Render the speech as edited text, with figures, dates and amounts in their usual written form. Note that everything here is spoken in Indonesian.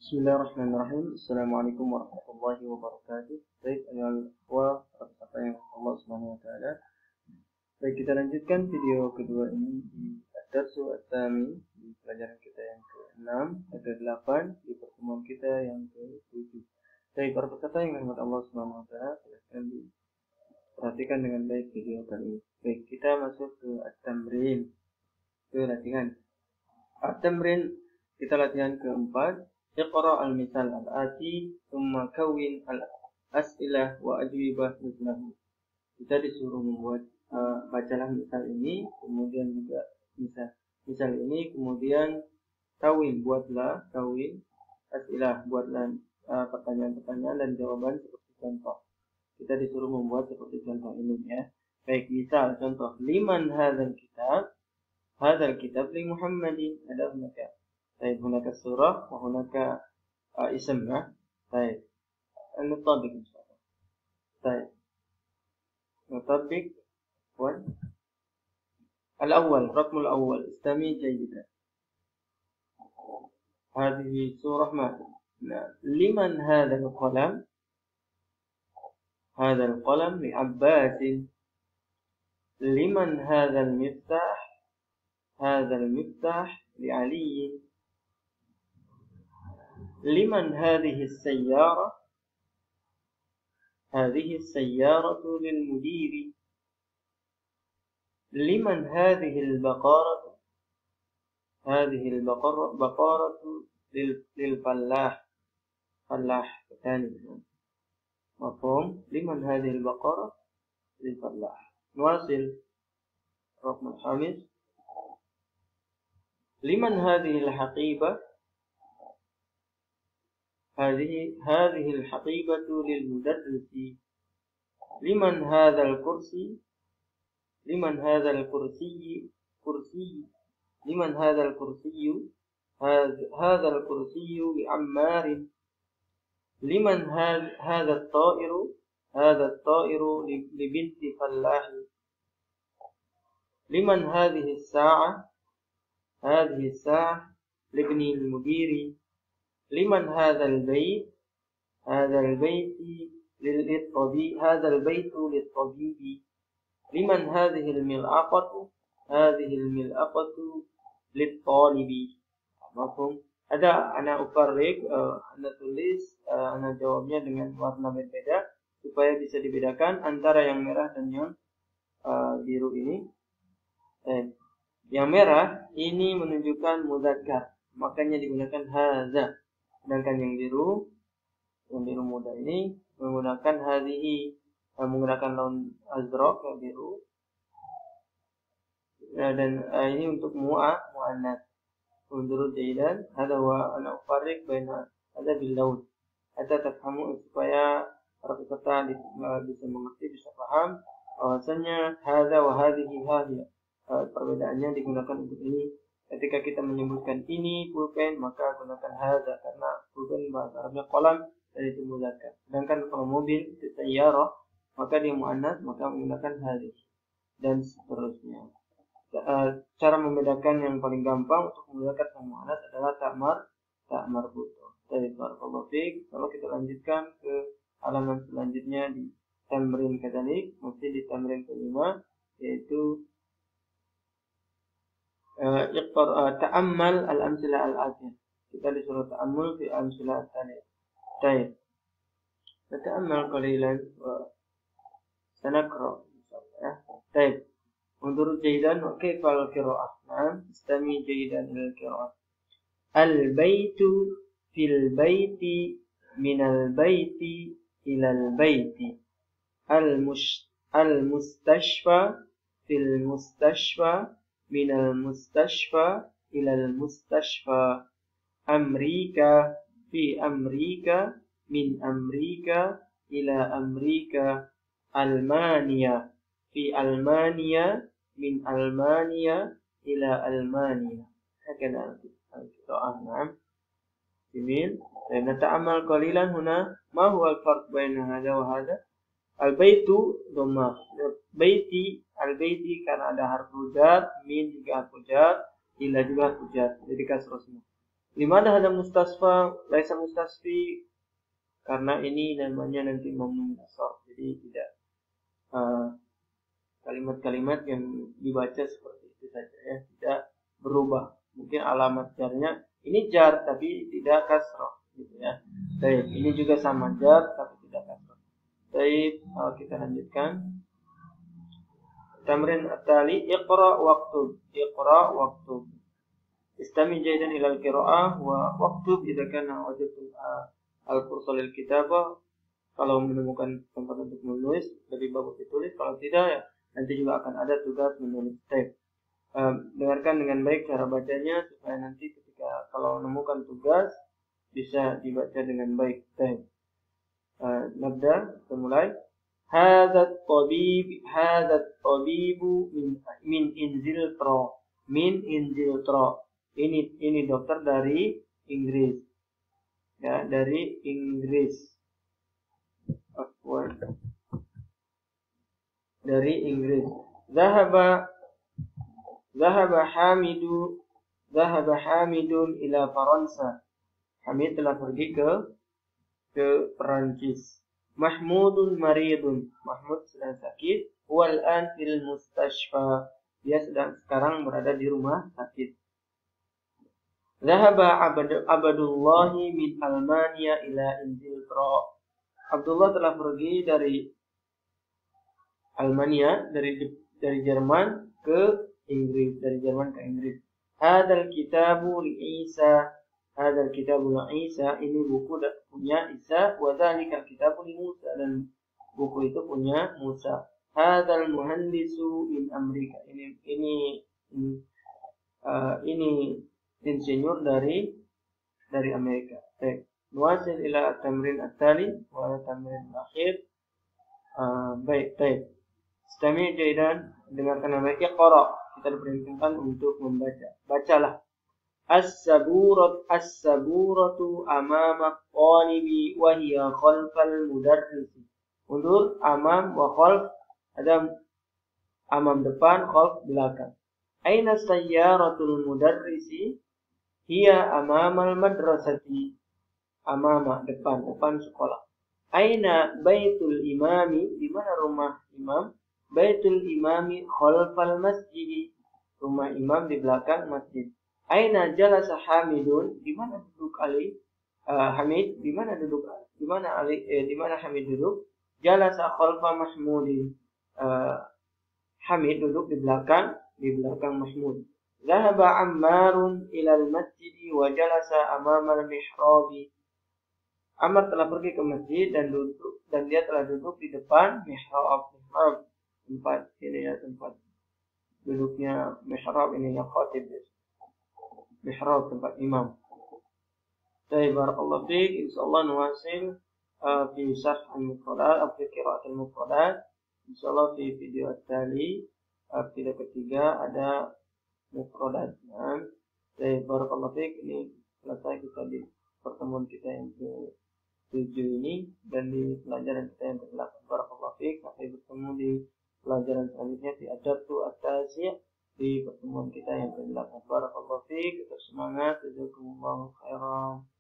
Bismillahirrahmanirrahim. Assalamualaikum warahmatullahi wabarakatuh. Baik, ayol peserta yang Allah Subhanahu wa taala. Baik, kita lanjutkan video kedua ini di Ad-Darsu Ats-Tsami di pelajaran kita yang ke-6 dan ke-8 di pertemuan kita yang ke-7. Baik, para peserta yang dirahmati Allah Subhanahu wa taala, silakan diperhatikan dengan baik video kali ini. Baik, kita masuk ke At-Tamrin. Ke latihan. At-Tamrin kita latihan keempat. Iqra al-misal al-ati thumma kawin al-as'ilah wa ajwibah mislahu. Kita disuruh membuat bacalah misal ini, kemudian juga misal ini, kemudian buatlah kawin, as'ilah, buatlah pertanyaan-pertanyaan dan jawaban seperti contoh. Kita disuruh membuat seperti contoh ini ya. Baik, misal contoh, liman hadzal kitab? Hadzal kitab li Muhammadin. Ada hunaka. طيب هناك الصورة وهناك اسمها. طيب نطبق إن شاء الله. طيب نطبق. الأول، الرقم الأول، استمع جيدا. هذه صورة ما لمن هذا القلم؟ هذا القلم لعباس. لمن هذا المفتاح؟ هذا المفتاح لعلي. لمن هذه السيارة؟ هذه السيارة للمدير. لمن هذه البقرة؟ هذه بقرة للفلاح. فلاح ثاني مفهوم. لمن هذه البقرة؟ للفلاح. نواصل الرقم الخامس. لمن هذه الحقيبة؟ هذه الحقيبة للمدرس. لمن هذا الكرسي؟ لمن هذا الكرسي؟ لمن هذا الكرسي؟ هذا الكرسي لعمار. لمن هذا الطائر؟ هذا الطائر لبنت فلاح. لمن هذه الساعة؟ هذه الساعة لابن المدير. لمن هذا البيت؟ هذا البيت للطبيب. هذا البيت للطبيب. لمن هذه الملعقة؟ هذه الملعقة للطالب. مفهوم؟ Ada ana ufarriq, ana tulis, ana jawabnya dengan warna berbeda supaya bisa dibedakan antara yang merah dan yang biru ini. Yang merah ini menunjukkan mudzakkar, makanya digunakan hadza. Sedangkan yang biru muda ini menggunakan hadhihi, menggunakan laun azraq yang biru. Dan ini untuk mu'annas. Menurut jaidan, hada wa ana ufarriq baina hada bil laun. Hatta tafhamu, supaya para peserta bisa mengerti, bisa paham bahwasanya hada wa hadhihi hadhihi. Perbedaannya digunakan untuk ini. Ketika kita menyebutkan ini pulpen, maka gunakan hadza, karena pulpen bahasa Arabnya kolam dan itu mudzakkar. Sedangkan kalau mobil itu sayyarah, maka dia muannas, maka menggunakan hadhihi dan seterusnya. Cara membedakan yang paling gampang untuk menggunakan yang muannas adalah tak marbutoh. Jadi barakallahu fiik. Kalau kita lanjutkan ke halaman selanjutnya di tamrin kadzalik, mesti di tamrin kelima, yaitu ta'ammal al-amsilah al-atiyah. Kita disuruh ta'ammul fi al-amsilah al-atiyah. Baik. Nata'ammal qalilan wa sanaqra insyaallah. Baik. Menurut jaidan wa kaifa al-qira'ah? Naam, istami jaidan al-qira'ah. Al-baitu fil baiti min al-baiti ila al-baiti. Al-mustashfa fil mustashfa من المستشفى إلى المستشفى. أمريكا في أمريكا من أمريكا إلى أمريكا. ألمانيا في ألمانيا من ألمانيا إلى ألمانيا. هكذا القراءة. نعم، جميل. نتأمل قليلا هنا. ما هو الفرق بين هذا وهذا؟ البيت ضمة. Baiti, al-baiti karena ada harfu jar, min juga harfu jar, ila juga harfu jar, jadi kasrah semua. Limana ada mustasfa, laisa mustasfi, karena ini namanya nanti mamnu nasab. Jadi tidak kalimat-kalimat yang dibaca seperti itu saja ya, tidak berubah. Mungkin alamat jarnya ini jar tapi tidak kasrah gitu ya. Baik, ini juga sama jar tapi tidak kasrah. Baik, kita lanjutkan. Tamrin at-tali, iqra waktub. Iqra waktub. Istami jaidan ilal qira'ah wa waktub idza kana wajadtum al-fursal lil kitabah. Kalau menemukan tempat untuk menulis lebih bagus ditulis, kalau tidak ya nanti juga akan ada tugas menulis teks. Dengarkan dengan baik cara bacanya supaya nanti ketika kalau menemukan tugas bisa dibaca dengan baik teks. Nabda, kita mulai. Hadzat tabibu min Inziltra. Min Inziltra. Ini dokter dari Inggris. Ya, dari Inggris. Dari Inggris. Zahaba Hamidun ila Faransa. Hamid telah pergi ke Perancis. Mahmudun maridun. Mahmud sedang sakit. Wal an fil mustashfa. Dia sekarang berada di rumah sakit. Zahaba Abdullah min Almania ila Inziltra. Abdullah telah pergi dari Almania, dari Jerman ke Inggris, dari Jerman ke Inggris. Hadzal kitabu li Isa. Hadzal kitabu li Isa, ini buku punya Isa, wa dzalikal kitabu li Musa, dan buku itu punya Musa. Hadzal muhandisu min Amerika. Ini insinyur dari Amerika. Baik. Nuwasil ila tamrin at-tali wa tamrin al-akhir. Baik. Istami jaidan, dengarkan dengan baik. Iqra. Kita diperintahkan untuk membaca. Bacalah. As-saburatu amama qalibi wa hiya khalfal mudarris. Undur amam wa khalf, ada amam depan, khalf belakang. Aina sayyaratul mudarrisi? Hiya amamal madrasati. Amama depan sekolah. Aina baitul imami? Di mana rumah imam? Baitul imami khalfal masjid. Rumah imam di belakang masjid. Aina jalasa Hamidun? Di mana duduk Ali? Hamid? Di mana duduk? Di mana Hamid duduk? Jalasa khalfa Mahmudin. Hamid duduk di belakang Mahmud. Zahaba Ammarun ilal masjid wa jalasa amama al-mihrabi. Ammar telah pergi ke masjid dan dia telah duduk di depan mihrab. Tempat duduknya mihrab ini yang khatib. Mihrab tempat imam. Baik, barakallahu fiik. Insyaallah nuwasil fi syarh al-mufradat atau fi qira'at al-mufradat. Insyaallah di video tadi video ketiga ada mufradat. Baik, barakallahu fiik. Ini selesai kita di pertemuan kita yang ke-7 ini, dan di pelajaran kita yang ke-8. Barakallahu fiik. Sampai bertemu di pelajaran selanjutnya di adatu at-tasyi' di pertemuan kita yang ke-8. Barakallahu fiik. Tetap semangat. Jazakumullahu khairan.